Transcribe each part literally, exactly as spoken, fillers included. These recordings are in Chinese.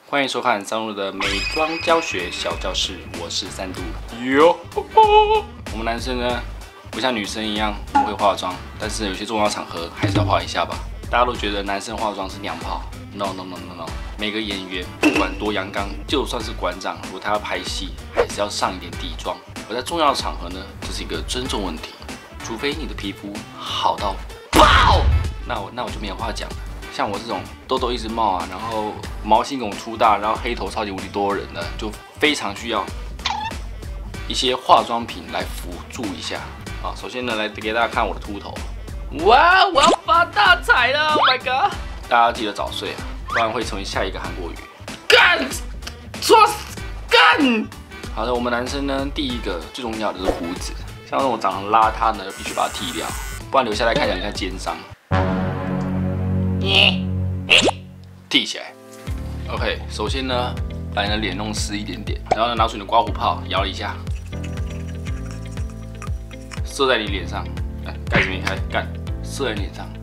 欢迎收看三路的美妆教学小教室，我是三度。哟，我们男生呢，不像女生一样不会化妆，但是有些重要场合还是要化一下吧。大家都觉得男生化妆是娘炮 ，no no no no no。每个演员不管多阳刚，就算是馆长，如果他要拍戏，还是要上一点底妆。而在重要的场合呢，这是一个尊重问题，除非你的皮肤好到爆，那我那我就没有话讲了。 像我这种痘痘一直冒啊，然后毛细孔粗大，然后黑头超级无敌多的人呢，就非常需要一些化妆品来辅助一下啊。首先呢，来给大家看我的秃头，哇，我要发大财了 ！Oh my god！ 大家记得早睡啊，不然会成为下一个韩国瑜。干，说干。好的，我们男生呢，第一个最重要的是胡子，像那种长得邋遢呢，必须把它剃掉，不然留下来看起来像奸商。 剃起来 ，OK。首先呢，把你的脸弄湿一点点，然后呢，拿出你的刮胡泡，摇一下，射在你脸上，哎，盖子没开，干，射在你脸上，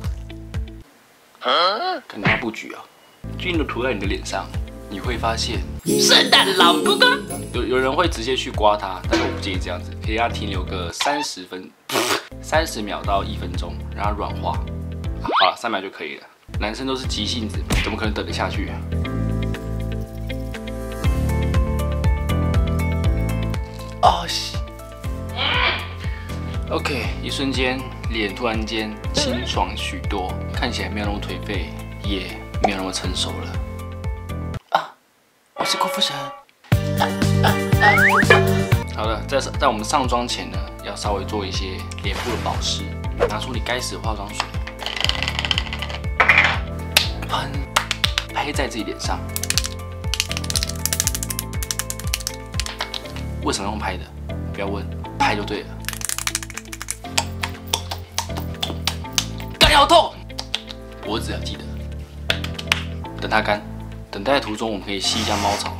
看他布局啊，均匀的涂在你的脸上，你会发现，圣诞老公公。有有人会直接去刮它，但是我不建议这样子，可以让它停留个三十分，三十秒到一分钟，让它软化。好了，三秒就可以了。 男生都是急性子，怎么可能等得下去啊？哦，西 ，OK， 一瞬间脸突然间清爽许多，看起来没有那么颓废，也没有那么成熟了。啊，我是郭富城。啊啊啊、好了，在在我们上妆前呢，要稍微做一些脸部的保湿，拿出你该死的化妆水。 喷，拍在自己脸上。为什么用拍的？不要问，拍就对了。干你好痛！脖子要记得，等它干。等待的途中，我们可以吸一下猫草。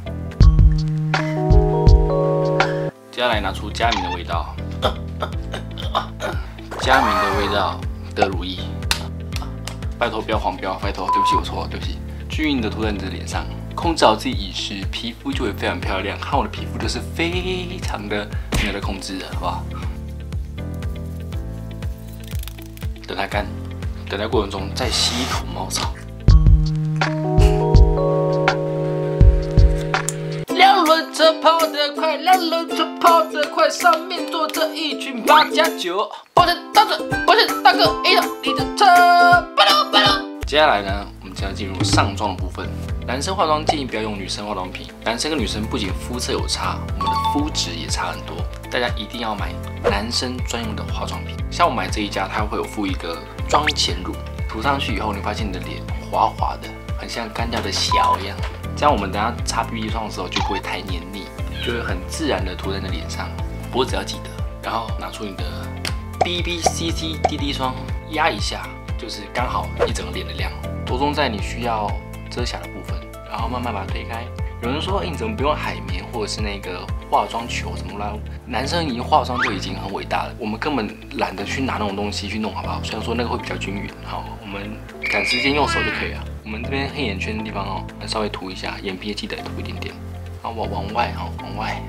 接下来拿出佳明的味道，佳明的味道的乳液。 拜托不要黄标，拜托，对不起，我错了，对不起。均匀的涂在你的脸上，控制好自己饮食，皮肤就会非常漂亮。看我的皮肤就是非常的没有在控制的，好不好？等它干，等待过程中再吸一口猫草。两轮车跑得快，两轮车跑得快，上面坐着一群八加九。抱歉，大哥，抱歉，大哥，一到你的车，巴喽巴喽。接下来呢，我们将要进入上妆的部分。男生化妆建议不要用女生化妆品，男生跟女生不仅肤色有差，我们的肤质也差很多。大家一定要买男生专用的化妆品，像我买这一家，它会有附一个妆前乳，涂上去以后，你会发现你的脸滑滑的，很像干掉的小一样。 这样我们等下擦 B B 霜的时候就不会太黏腻，就会很自然的涂在你的脸上。脖子要记得，然后拿出你的 B B C C 滴滴霜，压一下，就是刚好一整个脸的量，着重在你需要遮瑕的部分，然后慢慢把它推开。有人说，哎、欸，你怎么不用海绵或者是那个化妆球什么啦？男生已经化妆就已经很伟大了，我们根本懒得去拿那种东西去弄，好不好？虽然说那个会比较均匀，好，我们赶时间用手就可以了。 我们这边黑眼圈的地方哦，稍微涂一下，眼皮也记得涂一点点，然后往往外哈，往外。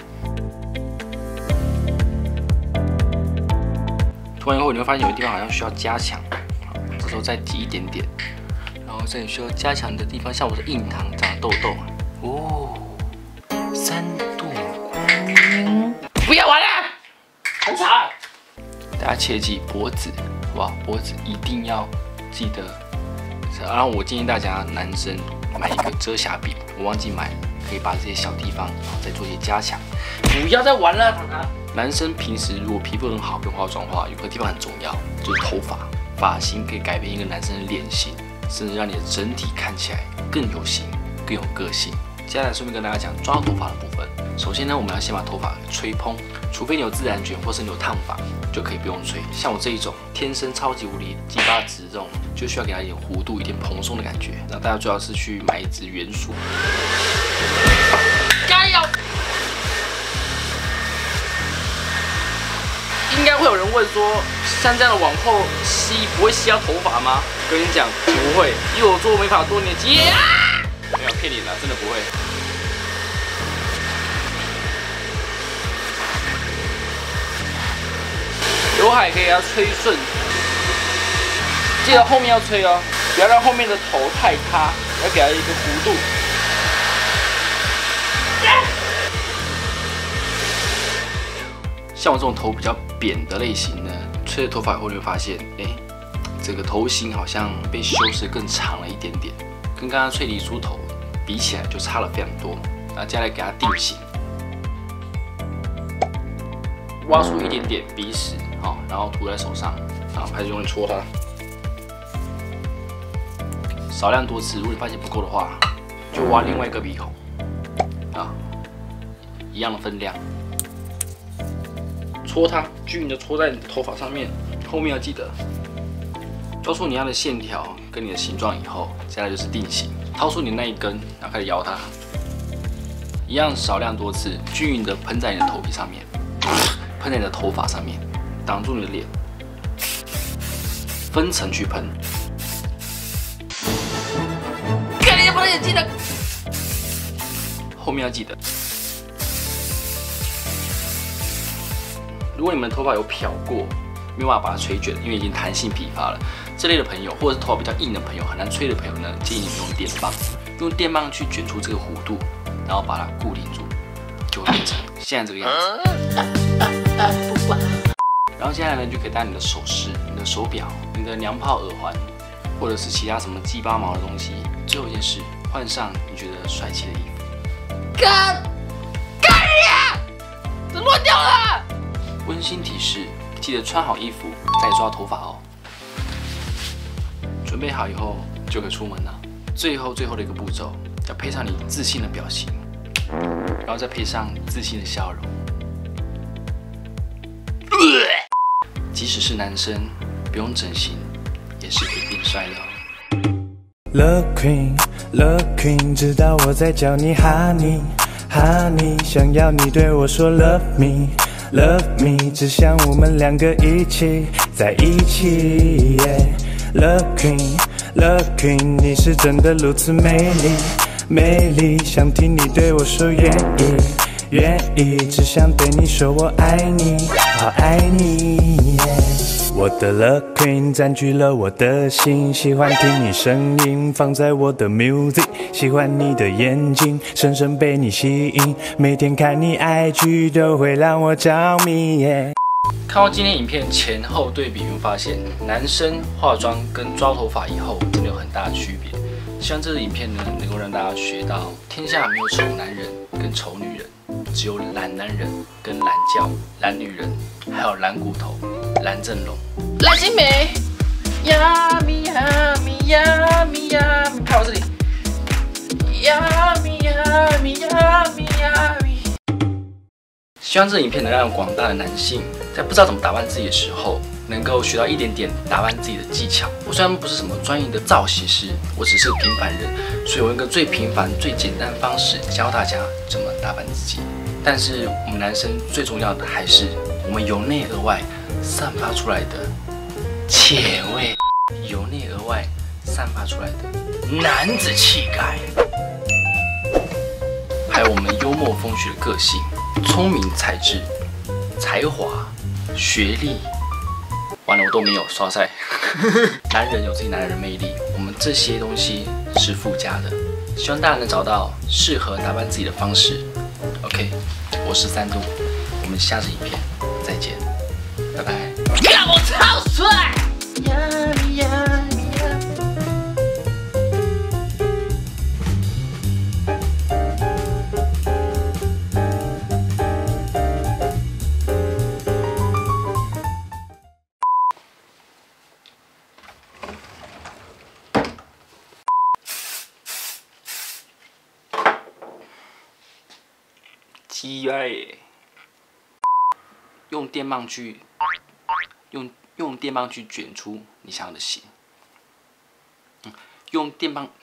涂完以后，你会发现有的地方好像需要加强，这时候再挤一点点，然后这里需要加强的地方，像我的印堂长了痘痘，哦，三度光阴，不要玩了，很吵。大家切记脖子，好不好？脖子一定要记得。 然后我建议大家男生买一个遮瑕笔，我忘记买了，可以把这些小地方再做一些加强。不要再玩了，糖糖。男生平时如果皮肤很好，不用化妆的话，有个地方很重要，就是头发。发型可以改变一个男生的脸型，甚至让你的整体看起来更有型、更有个性。接下来顺便跟大家讲抓头发的部分。首先呢，我们要先把头发吹蓬，除非你有自然卷或是你有烫发，就可以不用吹。像我这一种天生超级无敌鸡巴直这种，就需要给它一点弧度、一点蓬松的感觉。那大家最好是去买一支圆梳。加油！应该会有人问说，像这样的往后吸不会吸到头发吗？跟你讲不会，因为我做美发多年经验啊。没有骗你啦，真的不会。刘海可以给它吹顺，记得后面要吹哦，不要让后面的头太塌，要给它一个弧度。像我这种头比较扁的类型呢，吹了头发以后你会发现，哎，这个头型好像被修饰更长了一点点，跟刚刚吹梨梳头比起来就差了非常多。那接下来给它定型，挖出一点点鼻屎，好，然后涂在手上，然后开始用力搓它，少量多次。如果你发现不够的话，就挖另外一个鼻孔，啊，一样的分量。 搓它，均匀的搓在你的头发上面。后面要记得抓出你要的线条跟你的形状以后，接下来就是定型。掏出你的那一根，然后开始摇它，一样少量多次，均匀的喷在你的头皮上面，喷在你的头发上面，挡住你的脸，分层去喷。看你不能眼睛的，后面要记得。 如果你们头发有漂过，没有办法把它吹卷，因为已经弹性疲乏了，这类的朋友，或者是头发比较硬的朋友，很难吹的朋友呢，建议你们用电棒，用电棒去卷出这个弧度，然后把它固定住，就会变成现在这个样子。然后接下来呢，就可以戴你的首饰、你的手表、你的娘炮耳环，或者是其他什么鸡巴毛的东西。最后一件事，换上你觉得帅气的衣服。干干呀！这乱掉了。 温馨提示：记得穿好衣服再抓头发哦。准备好以后就可以出门了。最后最后的一个步骤，要配上你自信的表情，然后再配上自信的笑容。即使是男生，不用整形也是可以变帅的哦。 Love Queen, Love Queen， 知道我在叫你 Honey, Honey， 想要你对我说 Love me。 Love me， 只想我们两个一起在一起。Yeah. Love queen, love queen， 你是真的如此美丽，美丽，想听你对我说愿意，愿意，只想对你说我爱你，好爱你。Yeah. 我的 Love queen 占据了我的心，喜欢听你声音，放在我的 music。 喜欢你的眼睛，深深被你吸引。每天看你 I G 都会让我着迷。Yeah. 看到今天影片前后对比，会发现男生化妆跟抓头发以后真的有很大的区别。希望这支影片呢，能够让大家学到天下没有丑男人跟丑女人，只有懒男人跟懒觉、懒女人，还有懒骨头、懒正龙、懒心美。呀咪呀咪呀咪呀咪，拍我这里。 呀咪呀咪呀咪呀咪！希望这影片能让广大的男性在不知道怎么打扮自己的时候，能够学到一点点打扮自己的技巧。我虽然不是什么专业的造型师，我只是个平凡人，所以我用一个最平凡、最简单的方式教大家怎么打扮自己。但是我们男生最重要的还是我们由内而外散发出来的且味，由内而外散发出来的男子气概。 还有我们幽默风趣的个性、聪明才智、才华、学历，完了我都没有刷赛。男人有自己男人的魅力，我们这些东西是附加的。希望大家能找到适合打扮自己的方式。OK， 我是三度，我们下次影片再见，拜拜。看我超帅！呀咪呀咪呀。 鸡掰耶！用电棒去用用电棒去卷出你想要的型，嗯，用电棒